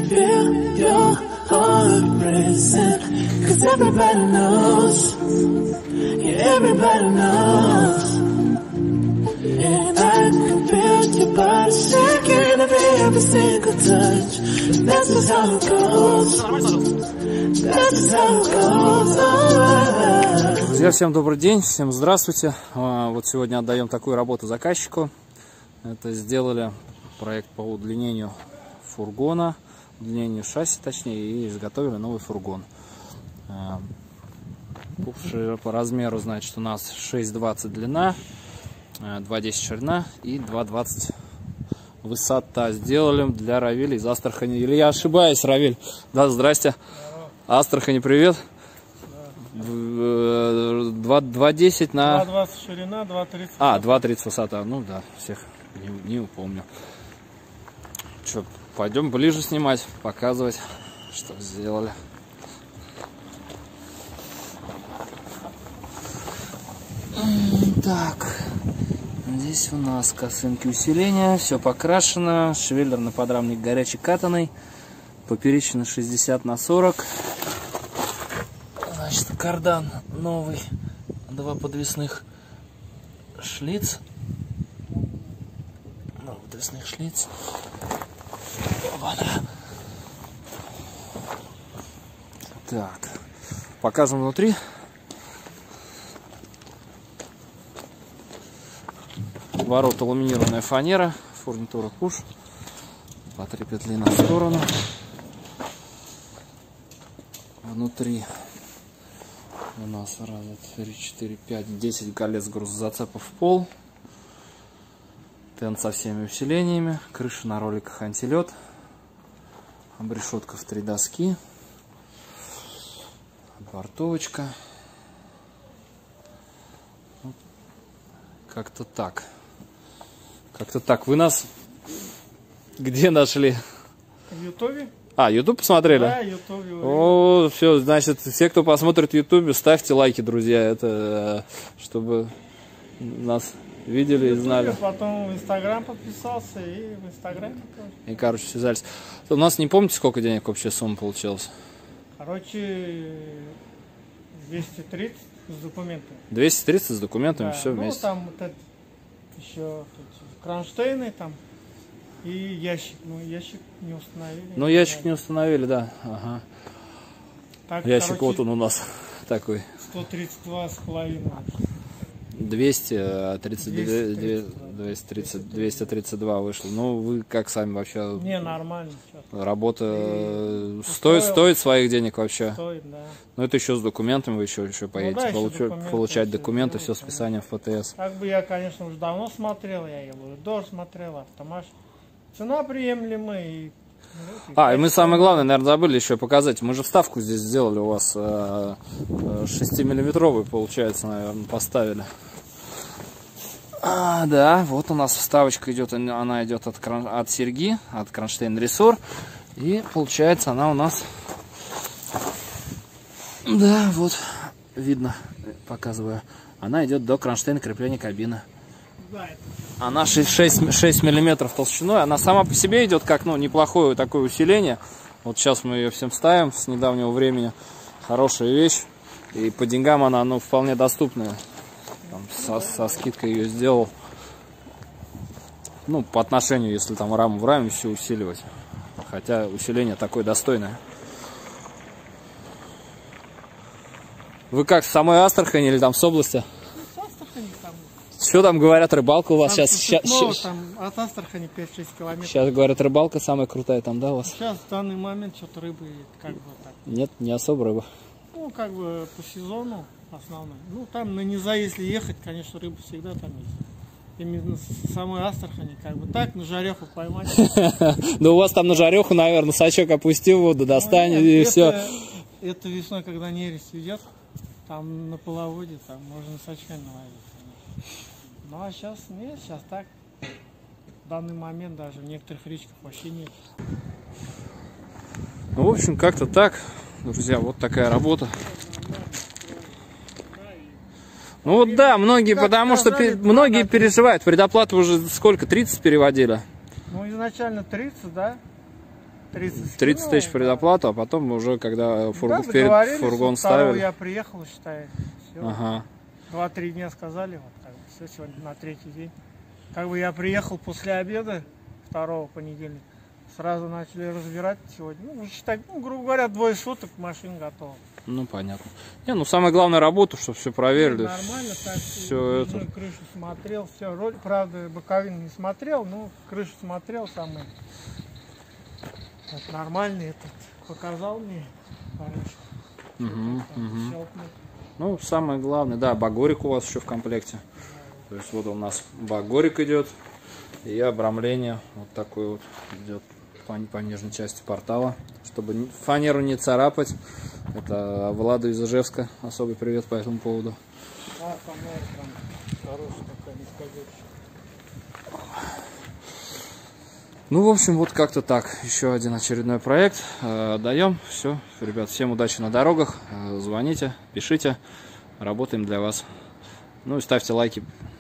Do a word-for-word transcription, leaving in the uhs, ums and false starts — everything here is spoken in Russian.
feel your heart racing, 'cause everybody knows, yeah, everybody knows. And I can feel your body shaking of every single touch. That's just how it goes. That's just how it goes. Oh. Друзья, всем добрый день, всем здравствуйте. Вот сегодня отдаем такую работу заказчику. Это сделали проект по удлинению фургона, удлинению шасси точнее, и изготовили новый фургон. По размеру, значит, у нас шесть двадцать длина, два десять ширина и два двадцать высота. Сделали для Равиля из Астрахани. Или я ошибаюсь, Равиль? Да, здрасте. Астрахани, привет. два десять на... два двадцать ширина, два тридцать. А, два тридцать высота. Ну да, всех не, не упомню. Что, пойдем ближе снимать, показывать, что сделали. Так, здесь у нас косынки усиления, все покрашено, швеллер на подрамник горячий катанный, поперечина шестьдесят на сорок. Значит, кардан новый, два подвесных шлиц, два подвесных шлиц. Опа-на. Так, покажем внутри. Ворота ламинированная фанера, фурнитура пуш, по три петли на сторону. Внутри у нас раз, два, три, четыре, пять, десять колец грузозацепов в пол. Тент со всеми усилениями, крыша на роликах антилет, обрешетка в три доски, бортовочка. Как-то так. Как-то так. Вы нас где нашли? В Ютубе. А, Ютуб посмотрели? Да, Ютубе. О, все, значит, все, кто посмотрит в Ютубе, ставьте лайки, друзья. Это чтобы нас видели и знали. Потом в Инстаграм подписался и в Инстаграме тоже. И, короче, связались. У нас не помните, сколько денег общая сумма получилась? Короче, двести тридцать с документами. двести тридцать с документами, Да. все ну, вместе. там вот это еще тут, кронштейны там и ящик. Ну, ящик не установили. Ну, ящик не установили, да. Ага. Так, Ящик короче, вот он у нас такой. сто тридцать два с половиной. двести тридцать два вышло. Ну, вы как сами вообще? Не, нормально. Сейчас. Работа И стоит, стоит, стоит своих денег вообще? Стоит, да. Но это еще с документами, вы еще, еще поедете, ну, да, получ... еще документы, получать все документы, сделать, все с списанием в ПТС. Как бы я, конечно, уже давно смотрел, я его дор смотрел, автомаш. Цена приемлемая. И, ну, а, и мы самое главное, наверное, забыли еще показать. Мы же вставку здесь сделали у вас шестимиллиметровую, получается, наверное, поставили. А, да, вот у нас вставочка идет, она идет от, кран... от серьги, от кронштейн рессор. И получается она у нас, да, вот, видно, показываю, она идет до кронштейна крепления кабины. Она шесть миллиметров толщиной, она сама по себе идет как, ну, неплохое такое усиление. Вот сейчас мы ее всем ставим с недавнего времени, хорошая вещь. И по деньгам она, ну, вполне доступная. Там, со, со скидкой ее сделал. Ну, по отношению, если там раму в раме все усиливать. Хотя усиление такое достойное. Вы как, с самой Астрахани или там с области? с Астрахани там. Что там говорят, рыбалка у вас Там сейчас? Ща, Сытного, ща, там от Астрахани пять-шесть километров. сейчас говорят, рыбалка самая крутая там, да, у вас? Сейчас в данный момент что-то рыбы как бы так. Нет, не особо рыба. Ну, как бы по сезону основной. Ну, там на низа, если ехать, конечно, рыба всегда там есть. Именно с самой Астрахани, как бы так, на жареху поймать. Да у вас там на жареху, наверное, сачок опустил, воду достанет и все. Это весной, когда нерест идет, там на половодье, там можно сачками ловить. Ну, а сейчас нет, сейчас так. В данный момент даже в некоторых речках вообще нет. Ну, в общем, как-то так, друзья, вот такая работа. Ну вот да, многие, как потому сказали, что многие надо... переживают. Предоплату уже сколько, тридцать переводили? Ну изначально тридцать, да? тридцать тысяч предоплату, а потом уже, когда фург... да, перед фургон ставили. Я приехал, считай. Ага. Два-три дня сказали, вот как бы, все, сегодня на третий день. Как бы я приехал после обеда, второго понедельника, сразу начали разбирать сегодня. Ну, считай, ну, грубо говоря, двое суток машина готова. Ну, понятно. Не, ну, самое главное, работу, чтобы все проверили. Ну, нормально, так, все это. Крышу смотрел, все, роль, правда, боковину не смотрел, но крышу смотрел самый. Вот, нормальный этот, показал мне. Угу, угу. Ну, самое главное, да, багорик у вас еще в комплекте. То есть вот у нас багорик идет и обрамление вот такое вот идет по, по нижней части портала, чтобы фанеру не царапать. Это Владу из Ижевска. Особый привет по этому поводу. А, фанера прям хорошая такая, не скажешь. Ну, в общем, вот как-то так. Еще один очередной проект. Э, даем. Все. Ребят, всем удачи на дорогах. Э, звоните, пишите. Работаем для вас. Ну и ставьте лайки.